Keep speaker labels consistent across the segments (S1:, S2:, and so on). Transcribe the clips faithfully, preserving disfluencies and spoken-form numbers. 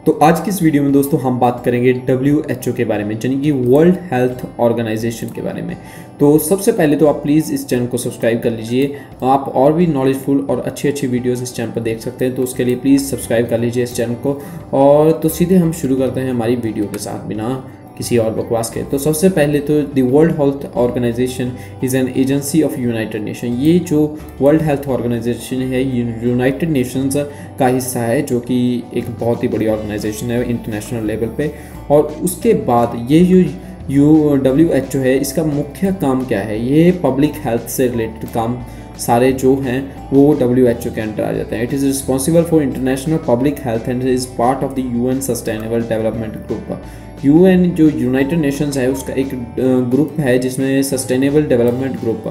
S1: तो आज की इस वीडियो में दोस्तों हम बात करेंगे डब्ल्यू एच ओ के बारे में, यानी कि वर्ल्ड हेल्थ ऑर्गेनाइजेशन के बारे में। तो सबसे पहले तो आप प्लीज़ इस चैनल को सब्सक्राइब कर लीजिए। आप और भी नॉलेजफुल और अच्छी अच्छी वीडियोस इस चैनल पर देख सकते हैं, तो उसके लिए प्लीज़ सब्सक्राइब कर लीजिए इस चैनल को। और तो सीधे हम शुरू करते हैं हमारी वीडियो के साथ बिना किसी और बकवास के। तो सबसे पहले तो the World Health Organization is an agency of United Nation. ये जो वर्ल्ड हेल्थ ऑर्गेनाइजेशन है ये यूनाइटेड नेशंस का हिस्सा है, जो कि एक बहुत ही बड़ी ऑर्गेनाइजेशन है इंटरनेशनल लेवल पे। और उसके बाद ये जो यू डब्ल्यू एच ओ है, इसका मुख्य काम क्या है? ये पब्लिक हेल्थ से रिलेटेड काम सारे जो हैं वो डब्ल्यू एच ओ के अंडर आ जाते हैं। It is responsible for international public health and is part of the U N sustainable development group. U N जो यूनाइटेड नेशंस है उसका एक ग्रुप है जिसमें सस्टेनेबल डेवलपमेंट ग्रुप,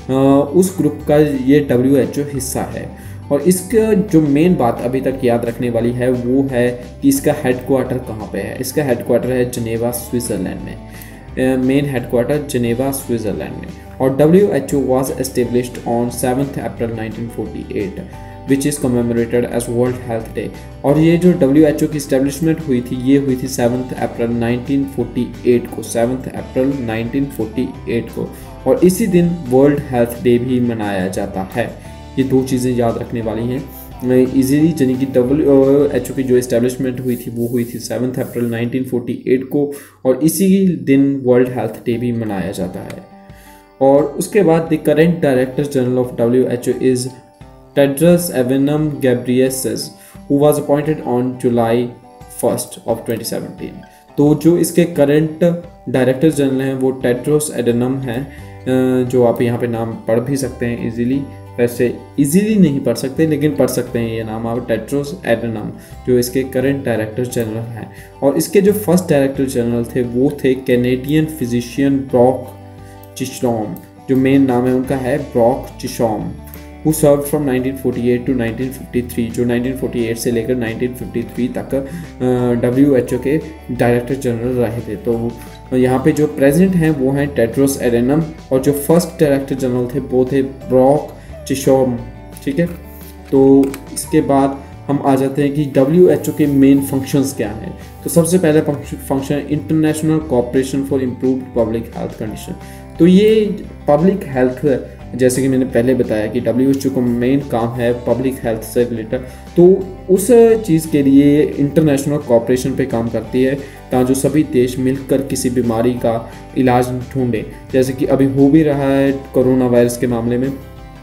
S1: उस ग्रुप का ये डब्ल्यू एच ओ हिस्सा है। और इसका जो मेन बात अभी तक याद रखने वाली है वो है कि इसका हेडक्वार्टर कहाँ पे है। इसका हेडक्वार्टर है जनेवा स्विट्ज़रलैंड में, मेन हेडक्वार्टर जनेवा स्विट्ज़रलैंड में। और W H O was established on seventh April nineteen forty eight which is commemorated as World Health Day. और ये जो डब्ल्यू एच ओ की इस्टेब्लिशमेंट हुई थी ये हुई थी seventh April nineteen forty eight को, seventh April nineteen forty eight को। और इसी दिन वर्ल्ड हेल्थ डे भी मनाया जाता है। ये दो चीज़ें याद रखने वाली हैं इजीली, यानी कि डब्ल्यू एच ओ की जो इस्टेब्लिशमेंट हुई थी वो हुई थी seventh April nineteen forty eight को, और इसी दिन वर्ल्ड हेल्थ डे भी मनाया जाता है। और उसके बाद the current director general of W H O is Tedros Adhanom Ghebreyesus, who was appointed on July first of twenty seventeen। तो जो इसके करंट डायरेक्टर जनरल हैं वो टेड्रोस एडेनम हैं, जो आप यहाँ पे नाम पढ़ भी सकते हैं इजीली। वैसे इजीली नहीं पढ़ सकते लेकिन पढ़ सकते हैं ये नाम आप, टेड्रोस एडेनम, जो इसके करंट डायरेक्टर जनरल हैं। और इसके जो फर्स्ट डायरेक्टर जनरल थे वो थे कैनेडियन फिजिशियन ब्रॉक चिशॉम, जो मेन नाम है उनका है Brock Chisholm, who served from nineteen forty eight to nineteen fifty three, जो नाइनटीन फोर्टी एट से लेकर नाइनटीन फिफ्टी थ्री तक डब्ल्यू एच ओ के डायरेक्टर जनरल रहे थे। तो यहाँ पे जो प्रेसिडेंट हैं वो हैं टेड्रोस एडेनम, और जो फर्स्ट डायरेक्टर जनरल थे वो थे ब्रॉक चिशॉम। ठीक है, तो इसके बाद हम आ जाते हैं कि डब्ल्यू एच ओ के मेन फंक्शंस क्या हैं। तो सबसे पहले function international cooperation for improved public health condition. तो ये पब्लिक हेल्थ, जैसे कि मैंने पहले बताया कि डब्ल्यू एच ओ का मेन काम है पब्लिक हेल्थ से रिलेटेड, तो उस चीज़ के लिए इंटरनेशनल कोऑपरेशन पे काम करती है ताकि जो सभी देश मिलकर किसी बीमारी का इलाज ढूंढें। जैसे कि अभी हो भी रहा है कोरोना वायरस के मामले में,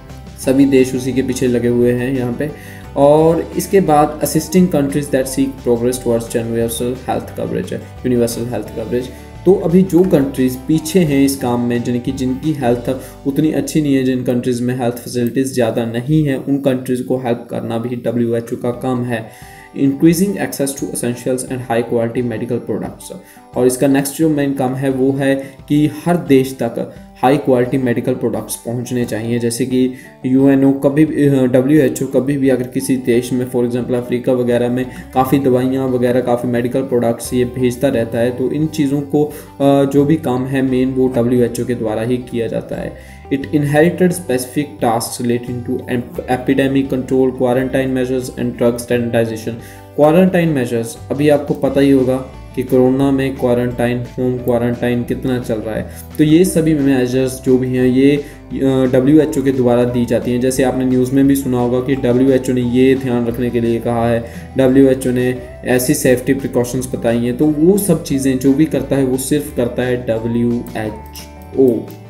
S1: सभी देश उसी के पीछे लगे हुए हैं यहाँ पे। और इसके बाद assisting countries that seek progress towards universal health coverage है, यूनिवर्सल हेल्थ कवरेज। तो अभी जो कंट्रीज़ पीछे हैं इस काम में, यानी कि जिनकी हेल्थ उतनी अच्छी नहीं है, जिन कंट्रीज़ में हेल्थ फैसिलिटीज़ ज़्यादा नहीं है, उन कंट्रीज़ को हेल्प करना भी डब्ल्यू एच ओ का काम है। Increasing access to essentials and high quality medical products. और इसका नेक्स्ट जो मेन काम है वो है कि हर देश तक हाई क्वालिटी मेडिकल प्रोडक्ट्स पहुंचने चाहिए। जैसे कि यू एन ओ कभी डब्ल्यू एच ओ कभी भी अगर किसी देश में, फॉर एग्जांपल अफ्रीका वगैरह में, काफ़ी दवाइयाँ वगैरह, काफ़ी मेडिकल प्रोडक्ट्स ये भेजता रहता है, तो इन चीज़ों को जो भी काम है मेन वो डब्ल्यू एच ओ के द्वारा ही किया जाता है। It inherited specific task relating to epidemic control, quarantine measures and drug standardization. Quarantine measures, अभी आपको पता ही होगा कि कोरोना में क्वारंटाइन, होम क्वारंटाइन कितना चल रहा है, तो ये सभी मेजर्स जो भी हैं ये डब्ल्यू एच ओ के द्वारा दी जाती हैं। जैसे आपने न्यूज़ में भी सुना होगा कि डब्ल्यू एच ओ ने ये ध्यान रखने के लिए कहा है, डब्ल्यू एच ओ ने ऐसी सेफ्टी प्रिकॉशंस बताई हैं, तो वो सब चीज़ें जो भी करता है वो सिर्फ करता है डब्ल्यू एच ओ।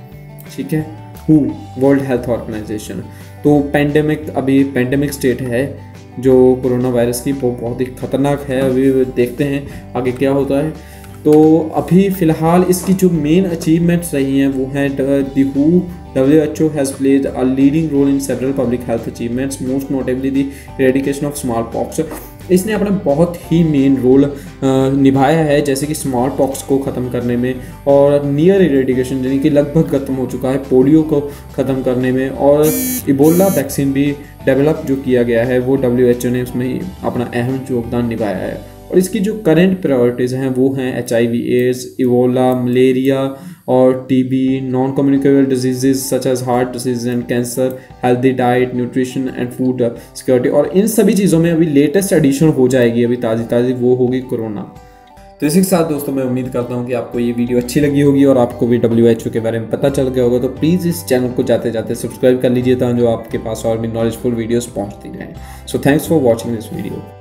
S1: ठीक है, हु वर्ल्ड हेल्थ ऑर्गेनाइजेशन। तो पेंडेमिक, अभी पेंडेमिक स्टेट है जो कोरोना वायरस की, वो बहुत ही खतरनाक है। अभी देखते हैं आगे क्या होता है। तो अभी फ़िलहाल इसकी जो मेन अचीवमेंट्स रही हैं वो हैं the who W H O has played a leading role in several public health achievements, most notably the eradication of smallpox. इसने अपना बहुत ही मेन रोल निभाया है, जैसे कि स्मॉल पॉक्स को ख़त्म करने में, और नियर इरेडिकेशन यानी कि लगभग ख़त्म हो चुका है, पोलियो को ख़त्म करने में, और इबोला वैक्सीन भी डेवलप जो किया गया है वो डब्ल्यू एच ओ ने उसमें अपना अहम योगदान निभाया है। और इसकी जो करंट प्रायोरिटीज़ हैं वो हैं H I V AIDS, Ebola, malaria और TB, non communicable diseases such as heart disease and cancer, healthy diet, nutrition and food security. और इन सभी चीज़ों में अभी लेटेस्ट एडिशन हो जाएगी अभी ताज़ी ताज़ी, वो होगी कोरोना। तो इसी के साथ दोस्तों मैं उम्मीद करता हूँ कि आपको ये वीडियो अच्छी लगी होगी और आपको भी डब्ल्यू एच ओ के बारे में पता चल गया होगा। तो प्लीज़ इस चैनल को जाते जाते सब्सक्राइब कर लीजिए ताकि जो आपके पास और भी नॉलेजफुल वीडियोस पहुँचती रहें। So thanks for watching this video.